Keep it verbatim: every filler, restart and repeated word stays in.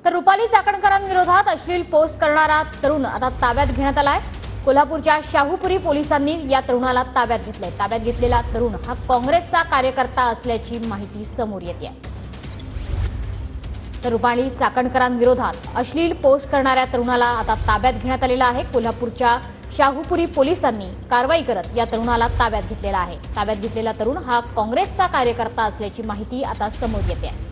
तर रुपाली चाकणकरांविरोधात अश्लील पोस्ट करणारा तरुण आता ताब्यात घेण्यात आलाय। कोल्हापूरच्या शाहूपुरी पोलिसांनी या तरुणाला ताब्यात घेतलंय। ताब्यात घेतलेला तरुण हा काँग्रेसचा कार्यकर्ता असल्याची माहिती समोर येते आहे। तर रुपाली चाकणकरांविरोधात अश्लील पोस्ट करणाऱ्या तरुणाला आता ताब्यात घेण्यात आलेला आहे। कोल्हापूरच्या शाहूपुरी पोलिसांनी कारवाई करत या तरुणाला ताब्यात घेतलेला आहे। ताब्यात घेतलेला तरुण हा काँग्रेसचा कार्यकर्ता असल्याची माहिती आता समोर येते आहे।